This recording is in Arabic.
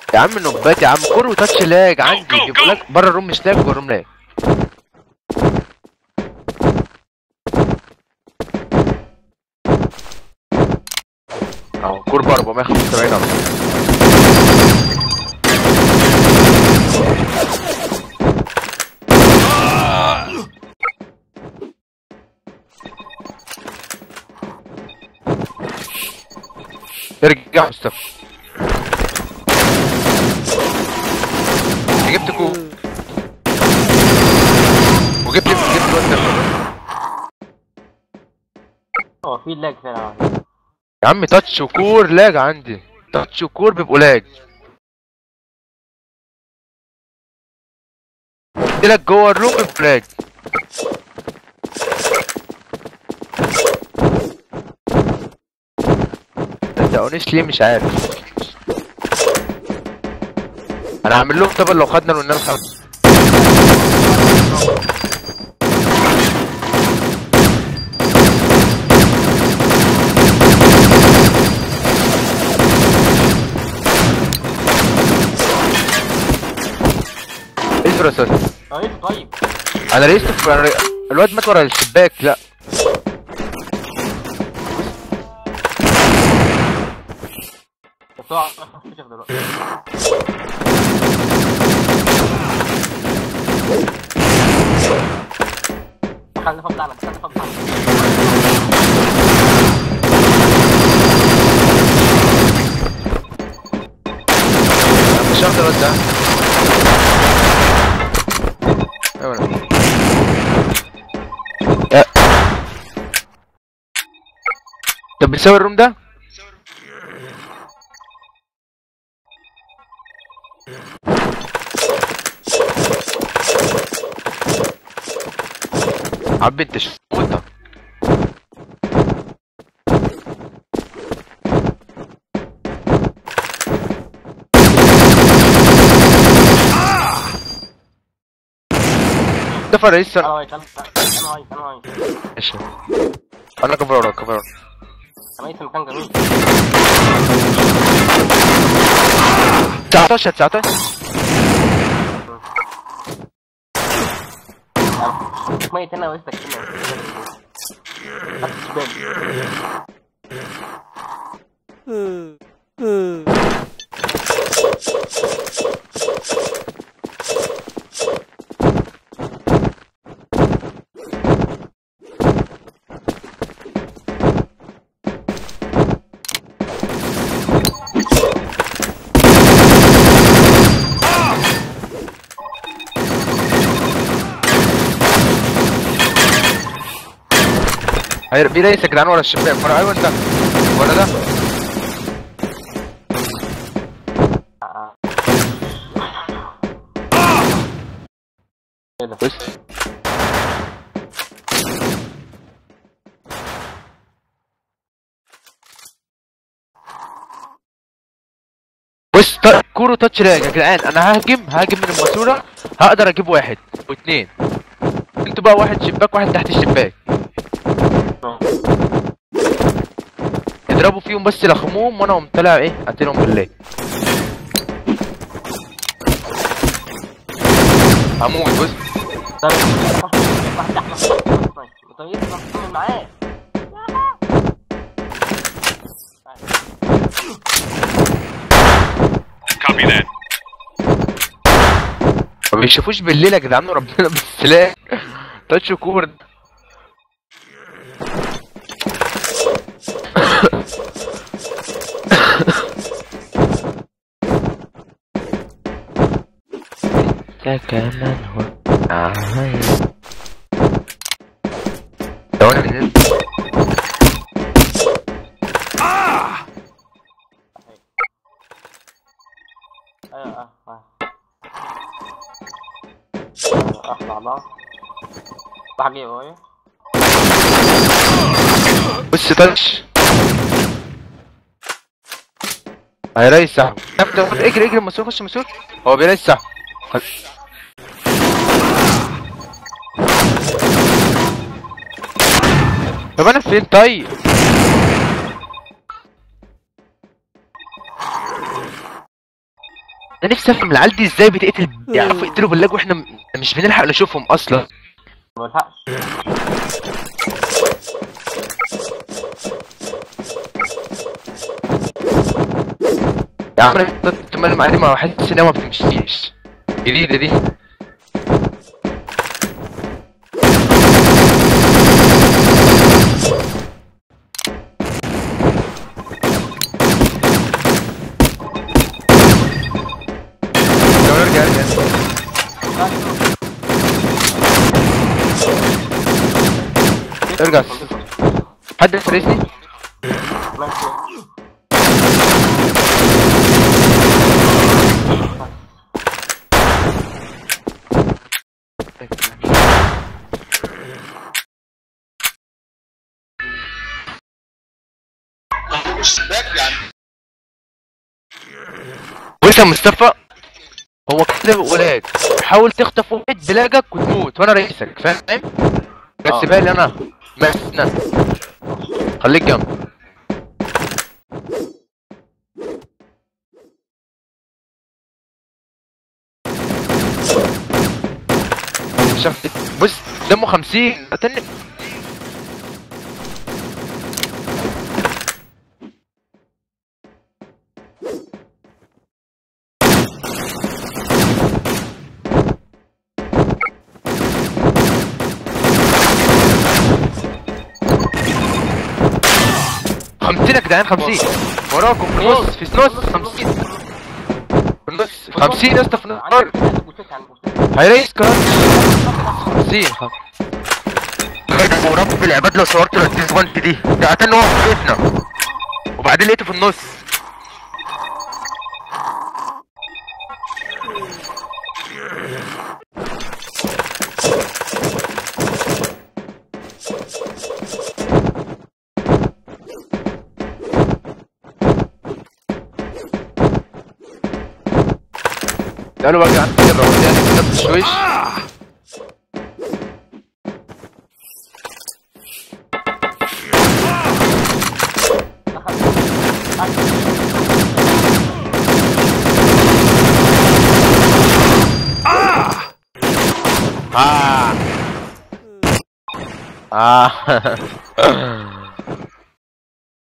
يا عم نوبات يا عم، كور وتاتش لاج عندي، بيقول لك بره الروم مش لاج جوه الروم لاج. اهو كور ب 475 اهو. ارجع يا مصطفى. جبت كو وجبت وزن. في لاج فعلا يا عم تاتش وكور لاج عندي، تاتش وكور بيبقوا لاج. قلت لك جوه الروم بيبقوا لاج. صدقونيش ليه مش عارف. انا هعمل لهم طبعا لو خدنا الونان خمسة. ايه يا استاذ؟ طيب انا رئيسته الواد مات ورا الشباك. لا خلي فضل على خلي فضل على مش هقدر ارد. ايوه طب بتساوي الروم ده؟ عبي انت شوطة. ده رئيس انا كفر وراك كفر وراك. رئيس المكان جميل 19 19 ميت انا وسطك في رئيس يا جدعان ورا الشباك. ورا ايوه انت ورا ده. بص كورو تاتش لاج يا جدعان. انا ههاجم من الماسوره، هقدر اجيب واحد واثنين. انتوا بقى واحد شباك واحد تحت الشباك، اضربوا فيهم بس لخموهم وانا قوم طالع ايه قاتلهم بالله. هموت بص. Copy that. ما بيشوفوش بالليل يا جدعان ربنا بالسلاح. تاتش كور ده كمان هو لو انا نزلت اطلع بقى بحكي ايه بص تاتش هيريس سحب. اجري المسؤول خش المسؤول. هو بيريس سحب. طب انا فين طيب؟ انا نفسي افهم العيال دي ازاي بتقتل، بيعرفوا يقتلوا باللاج واحنا مش بنلحق نشوفهم اصلا. ملحقش. يا عم انا تمام عليه، ما بحس انها ما بتمشيش. جديدة دي. ارجع. حد فريسني؟ بص يا مصطفى، هو كده بقولك حاول تخطف واحد بلاجك وتموت وانا رئيسك، فاهم؟ بس بالي انا مسنا، خليك جنب. بص دمه 50 قتلني. خمسين يا جدعان، 50 وراكم في النص، في النص 50 في النص، 50 يا اسطى في النار. هيريس كمان 50. ورب العباد لو صورت له الديسبونت دي، ده قتلني هو في بيتنا وبعدين لقيته في النص. تعالوا بقى عندي الروانيات كده بتشويش.